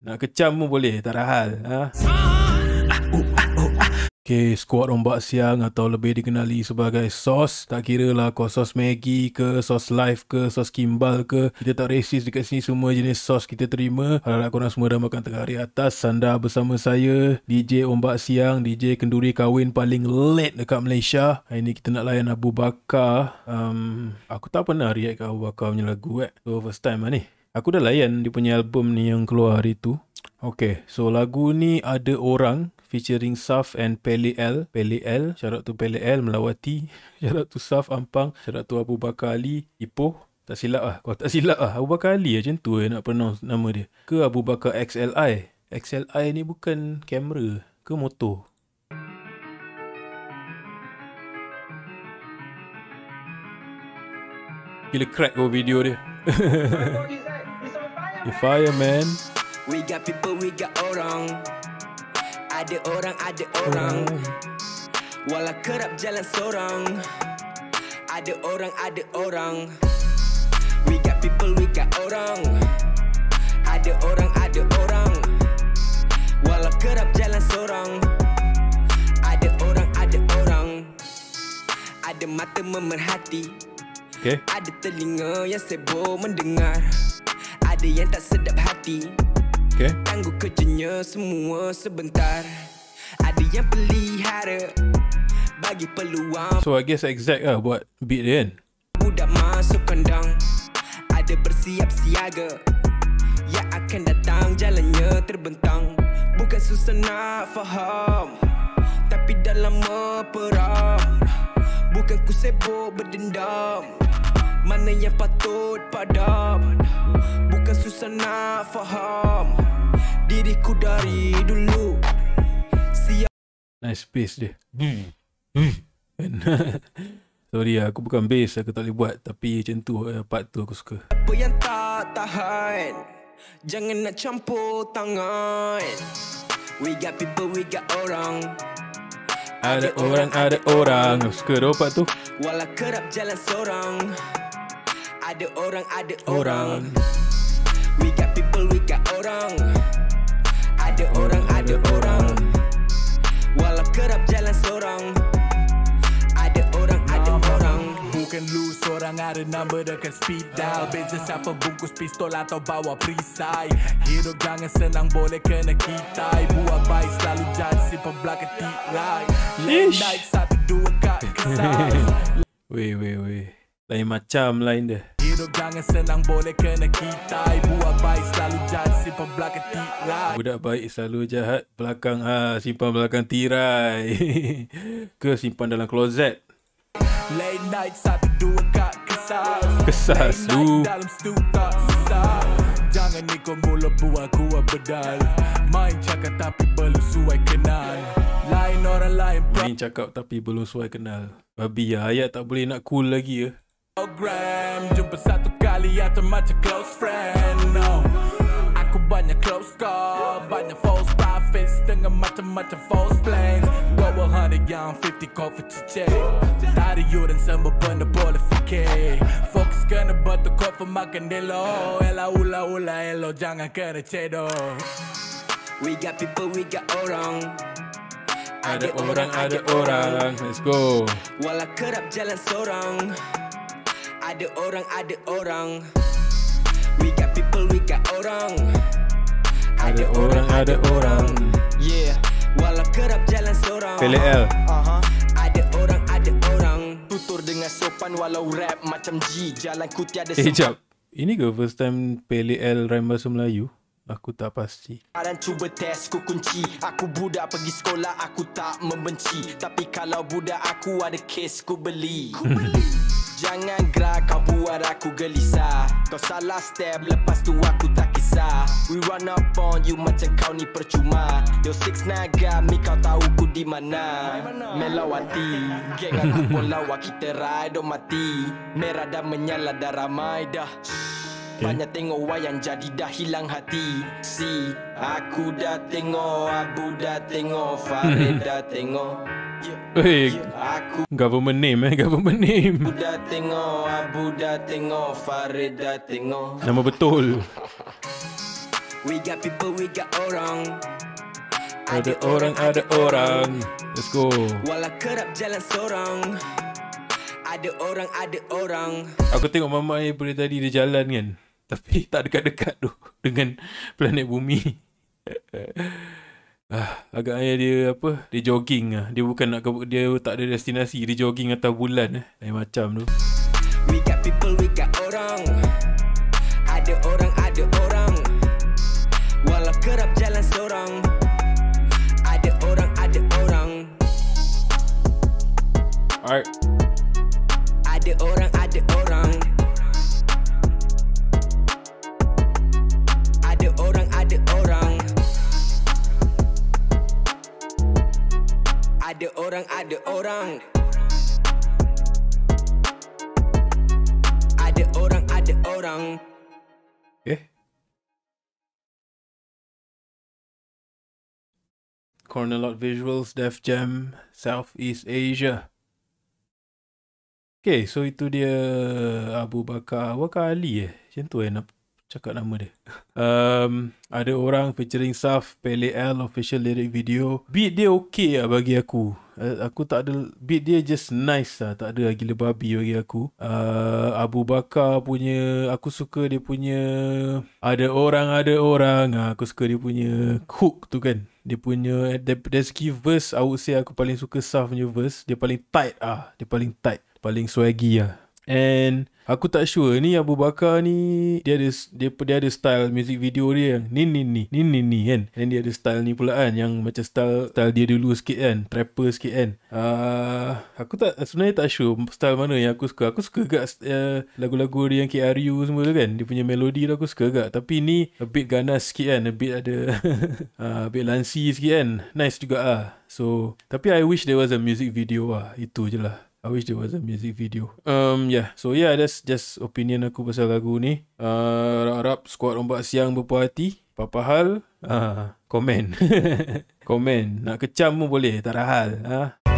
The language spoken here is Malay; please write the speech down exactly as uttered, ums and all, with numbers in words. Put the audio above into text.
Nak kecam pun boleh, tak ada hal. Ha? Okay, squad ombak siang atau lebih dikenali sebagai sos. Tak kira lah kau sos Maggi ke, sos live ke, sos kimbal ke. Kita tak resis dekat sini, semua jenis sos kita terima. Harap korang semua dah makan tengah hari atas. Anda bersama saya, D J Ombak Siang, D J kenduri kahwin paling late dekat Malaysia. Hari ni kita nak layan Abu Bakar. Um, aku tak pernah react ke Abu Bakar punya lagu eh. So first time lah ni. Aku dah layan dia punya album ni yang keluar hari tu. Okay, so lagu ni ada orang featuring Saf and Pele L. Pele L, shout out to Pele L, Melawati. Shout out to Saf Ampang. Shout out to Abu Bakar Ali, Ipoh. Tak silap lah. Kalau tak silap lah, Abu Bakar Ali macam tu eh, nak pronounce nama dia. Ke Abu Bakar X L I. X L I ni bukan kamera ke motor? Gila crack kau video dia. The fire man. We got people, we got orang. Ada orang, ada orang. Walau kerap jalan sorang. Ada orang, ada orang. We got people, we got orang. Ada orang, ada orang. Walau kerap jalan sorang. Ada orang, ada orang. Ada mata memerhati. Okay. Ada telinga yang sibuk mendengar. Ada yang tak sedap hati. Okay. Tangguh kerjanya semua sebentar. Ada yang pelihara bagi peluang. So I guess exact lah buat beat dia kan. Budak masuk kandang. Ada bersiap siaga yang akan datang, jalannya terbentang. Bukan susah nak faham, tapi dah lama perang. Bukan ku sibuk berdendam, mana yang patut padam. Bukan susah nak faham diriku dari dulu. Siap. Nice bass dia. Hmm. Hmm. Sorry lah, aku bukan bass, aku tak boleh buat. Tapi macam tu, part tu aku suka. Apa yang tak tahan, jangan nak campur tangan. We got people, we got orang. Ada orang, ada orang. Aku suka dah part tu. Walau kerap jalan sorang. Ada orang, ada orang. We got people, we got orang. Ada orang, ada orang. Walau kerap jalan sorang. Ada orang, ada orang. Bukan lu seorang ada number dekat speed dial. Beza siapa bungkus pistol atau bawa perisai. Hidup jangan senang, boleh kena kitai. Buat baik selalu jadi simpan belakang tirai. Late night satu dua kat kesal. Weh weh weh, lain macam lain dia. Hidup jangan senang, boleh kena kitai. Buat baik selalu jadi simpan belakang tirai. Budak baik selalu jahat belakang ha, simpan belakang tirai. Ke simpan dalam kloset. Late night satu dua kat kesal. Kesas lu. Dalam stu tak susah. Jangan ikut mula buat kuat bedal. Main cakap tapi belum suai kenal. Lain orang lain Main cakap tapi belum suai kenal. Babi ya, ayat tak boleh nak cool lagi ya. program. Jumpa satu kali atau macam close friend. No, aku banyak close call, banyak false prophets dengan macam-macam false plans. Go one hundred yang fifty coffee to check. Tadi you dan semua benda boleh fikir. Fokus kena batu kau makan delo. Ela ula ula elo jangan kena cedo. We got people, we got orang. Ada orang, ada orang. Let's go. Walau kerap jalan sorang. Ada orang, ada orang. We got people, we got orang. Ada orang, ada orang. Yeah, walau kerap jalan sorang. Pele L. uh-huh. Ada orang, ada orang. Tutur dengan sopan walau rap macam G. Jalan ku tiada Eh, jap. Ini ke first time Pele L rhyme bahasa Melayu? Aku tak pasti. Dan cuba test ku kunci. Aku budak pergi sekolah, aku tak membenci. Tapi kalau budak aku ada kes, ku beli, ku beli. Jangan gerak kau buat aku gelisah. Kau salah step, lepas tu aku tak kisah. We run up on you macam kau ni percuma. Yo six naga, mi kau tahu ku di mana. Melawati, geng aku pun lawa. Kita ride or mati. Merah dah menyala dah ramai dah. Banyak tengok wayang jadi dah hilang hati. Si, aku dah tengok, Abu dah tengok, Farid dah tengok. Hey, Aku government name eh, government name. dah tengok, Abu dah tengok, Farid dah tengok. Nama betul. We got people, we got orang. Ada orang, ada orang. Let's go. Walau kerap jalan sorang. Ada orang, ada orang. Aku tengok Mama Air pada tadi dia jalan kan, tapi tak dekat-dekat tu dengan planet bumi. Ah, agaknya dia apa? Dia jogging ah. Dia bukan nak ke, dia tak ada destinasi, dia jogging atas bulan eh. Lain macam tu. We got people, we got orang. Ada orang, ada orang. Walau kerap jalan sorang. Ada orang, ada orang. Alright. Ada orang, ada orang. Ada orang, ada orang. Ada orang, ada orang. Ada orang, ada orang. Eh. Cornerlot Visuals, Def Jam, Southeast Asia. Okay, so itu dia Abu Bakar Abu Bakar Ali eh. Macam tu eh nak cakap nama dia. Um, ada orang featuring Saf, Pele L official lyric video. Beat dia okay lah bagi aku. Uh, aku tak ada, beat dia just nice lah. Tak ada gila babi bagi aku. Uh, Abu Bakar punya, aku suka dia punya ada orang, ada orang. Uh, aku suka dia punya hook tu kan. Dia punya, dari segi verse, I would say aku paling suka Saf punya verse. Dia paling tight ah. Dia paling tight. Paling swaggy lah. And aku tak sure ni Abu Bakar ni dia ada dia, dia ada style music video dia yang ni ni ni ni ni ni kan. And dia ada style ni pula kan yang macam style style dia dulu sikit kan, trapper sikit kan. Uh, aku tak sebenarnya tak sure style mana yang aku suka. Aku suka gak uh, lagu-lagu dia yang K R U semua tu kan. Dia punya melodi tu aku suka gak. Tapi ni a bit ganas sikit kan, a bit ada uh, a bit lansi sikit kan. Nice juga ah. So tapi I wish there was a music video lah. Itu je lah. I wish there was a music video. Um, yeah. So yeah, that's just opinion aku pasal lagu ni. Uh, harap squad Ombak Siang berpuas hati. Apa-apa hal, uh, komen. Komen. Nak kecam pun boleh, tak ada hal. Uh.